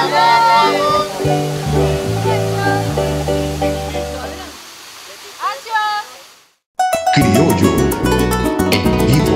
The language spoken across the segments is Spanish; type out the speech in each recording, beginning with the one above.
Criollo en vivo.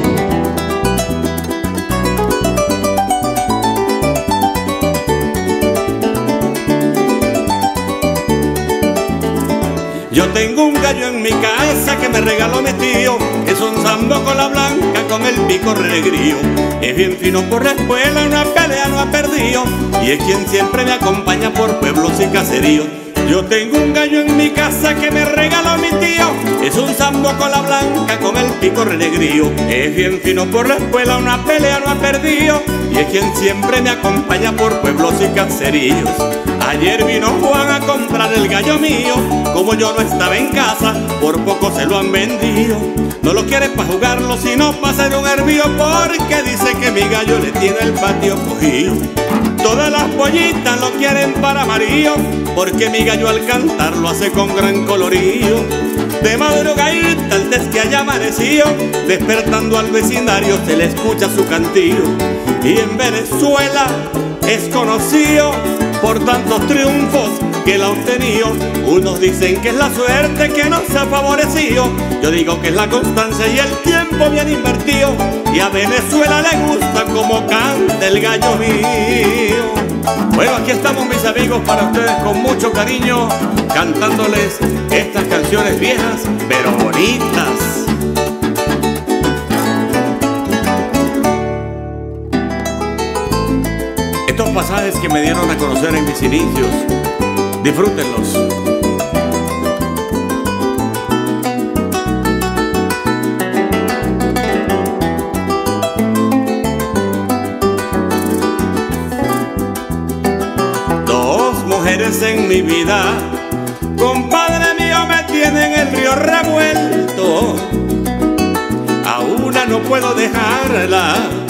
Yo tengo un gallo en mi casa que me regaló mi tío. Es un sambo con la blanca con el pico renegrío. Es bien fino por la escuela, una pelea no ha perdido. Y es quien siempre me acompaña por pueblos y caseríos. Yo tengo un gallo en mi casa que me regaló mi tío. Es un sambo con la blanca con el pico renegrío. Es bien fino por la escuela, una pelea no ha perdido. Y es quien siempre me acompaña por pueblos y caseríos. Ayer vino Juan a comprar el gallo mío. Como yo no estaba en casa, por poco se lo han vendido. No lo quiere para jugarlo, sino para hacer un hervío, porque dice que mi gallo le tiene el patio cogido. Todas las pollitas lo quieren para amarillo, porque mi gallo al cantar lo hace con gran colorío. De madrugadita antes que haya amanecido, despertando al vecindario se le escucha su cantillo. Y en Venezuela es conocido por tantos triunfos que él ha obtenido. Unos dicen que es la suerte que nos ha favorecido. Yo digo que es la constancia y el tiempo bien invertido. Y a Venezuela le gusta como canta el gallo mío. Bueno, aquí estamos mis amigos para ustedes con mucho cariño, cantándoles estas canciones viejas pero bonitas. Estos pasajes que me dieron a conocer en mis inicios, disfrútenlos. Dos mujeres en mi vida, compadre mío, me tienen el río revuelto. A una no puedo dejarla,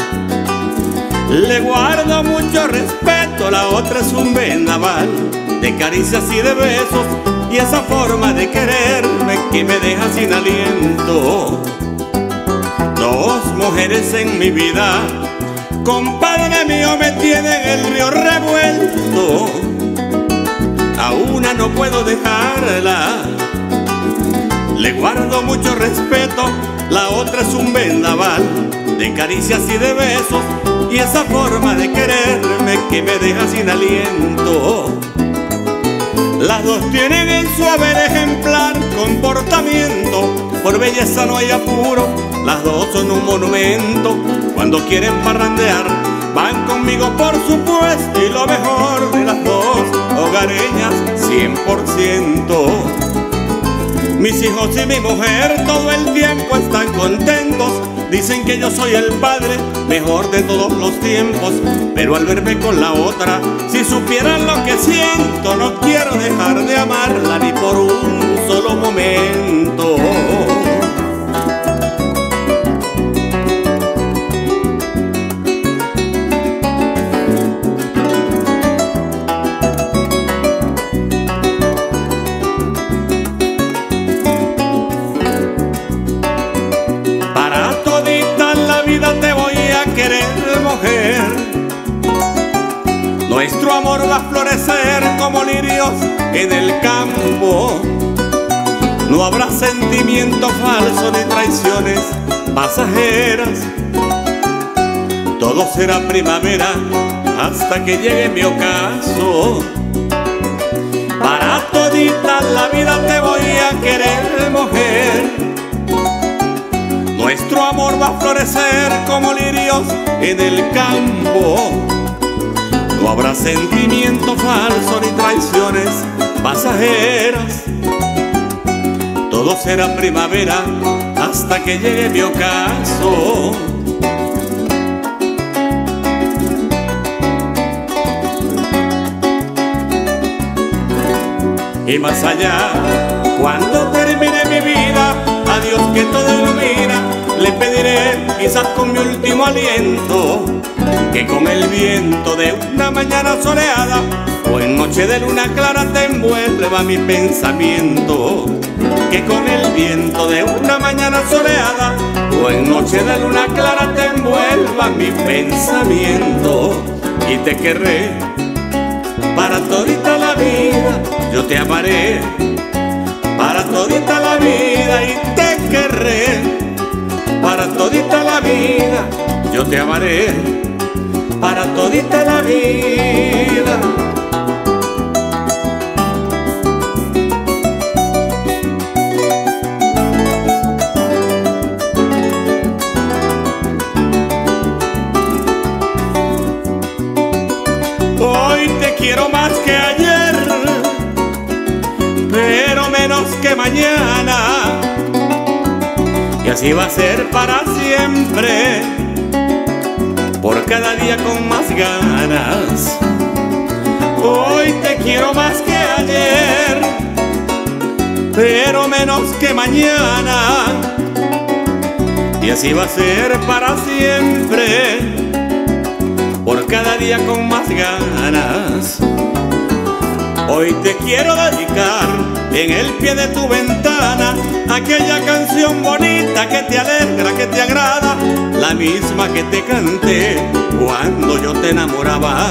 le guardo mucho respeto. La otra es un vendaval de caricias y de besos, y esa forma de quererme que me deja sin aliento. Dos mujeres en mi vida, compadre mío, me tienen el río revuelto. A una no puedo dejarla, le guardo mucho respeto. La otra es un vendaval de caricias y de besos, y esa forma de quererme que me deja sin aliento. Las dos tienen en su haber ejemplar comportamiento, por belleza no hay apuro, las dos son un monumento. Cuando quieren parrandear, van conmigo por supuesto, y lo mejor de las dos, hogareñas 100%. Mis hijos y mi mujer todo el tiempo están contentos. Dicen que yo soy el padre mejor de todos los tiempos, pero al verme con la otra, si supieran lo que siento, no quiero dejar de amarla ni por un solo momento. Nuestro amor va a florecer como lirios en el campo. No habrá sentimientos falsos ni traiciones pasajeras. Todo será primavera hasta que llegue mi ocaso. Para todita la vida te voy a querer, mujer. Nuestro amor va a florecer como lirios en el campo. No habrá sentimientos falsos ni traiciones pasajeras. Todo será primavera hasta que llegue mi ocaso. Y más allá, cuando termine mi vida, a Dios que todo ilumina, le pediré quizás con mi último aliento, que con el viento de una mañana soleada o en noche de luna clara te envuelva mi pensamiento. Que con el viento de una mañana soleada o en noche de luna clara te envuelva mi pensamiento. Y te querré para todita la vida yo te amaré, para todita la vida y te querré, para todita la vida yo te amaré, para todita la vida. Hoy te quiero más que ayer, pero menos que mañana, y así va a ser para siempre, por cada día con más ganas. Hoy te quiero más que ayer, pero menos que mañana, y así va a ser para siempre, por cada día con más ganas. Hoy te quiero dedicar en el pie de tu ventana aquella canción bonita que te alegra, que te agrada, la misma que te canté cuando yo te enamoraba.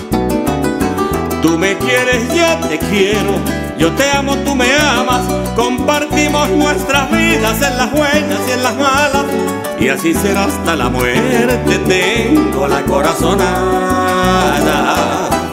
Tú me quieres, yo te quiero, yo te amo, tú me amas, compartimos nuestras vidas en las buenas y en las malas, y así será hasta la muerte, tengo la corazonada.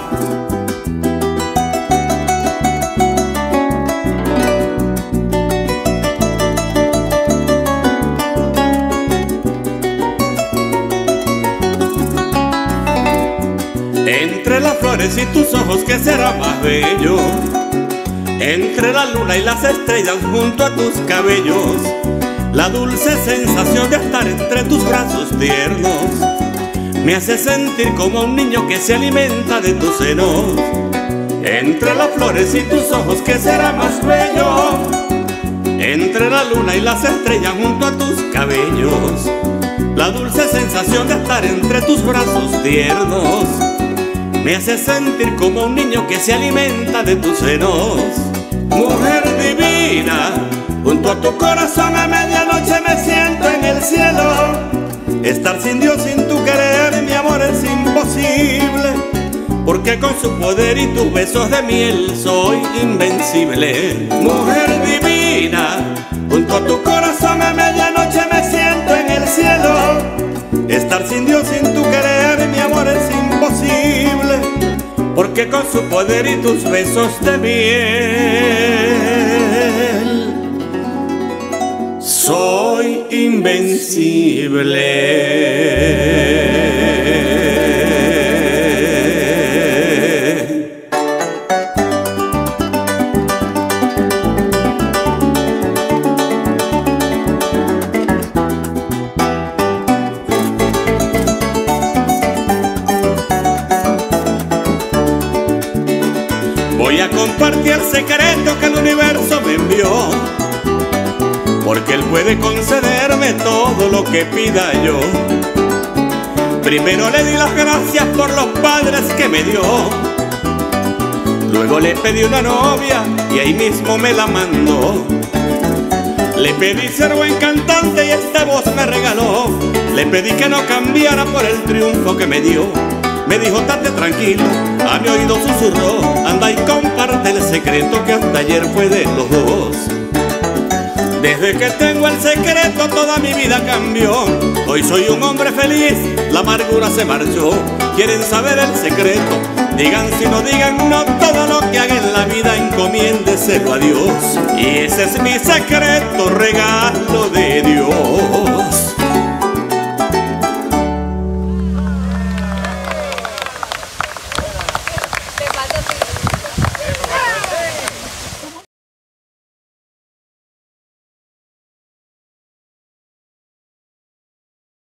Entre las flores y tus ojos, ¿qué será más bello? Entre la luna y las estrellas junto a tus cabellos, la dulce sensación de estar entre tus brazos tiernos me hace sentir como un niño que se alimenta de tus senos. Entre las flores y tus ojos, ¿qué será más bello? Entre la luna y las estrellas junto a tus cabellos, la dulce sensación de estar entre tus brazos tiernos me hace sentir como un niño que se alimenta de tus senos. Mujer divina, junto a tu corazón a medianoche me siento en el cielo. Estar sin Dios, sin tu querer, mi amor, es imposible, porque con su poder y tus besos de miel soy invencible. Mujer divina, junto a tu corazón a medianoche me siento en el cielo. Estar sin Dios, sin tu querer, mi amor, es imposible, porque con su poder y tus besos de miel soy invencible. Voy a compartir el secreto que el universo me envió, porque él puede concederme todo lo que pida yo. Primero le di las gracias por los padres que me dio, luego le pedí una novia y ahí mismo me la mandó. Le pedí ser buen cantante y esta voz me regaló. Le pedí que no cambiara por el triunfo que me dio. Me dijo, estate tranquilo, a mi oído susurró, anda y comparte el secreto que hasta ayer fue de los dos. Desde que tengo el secreto toda mi vida cambió. Hoy soy un hombre feliz, la amargura se marchó. ¿Quieren saber el secreto? Digan si no digan no, todo lo que haga en la vida encomiéndeselo a Dios. Y ese es mi secreto, regalo de Dios.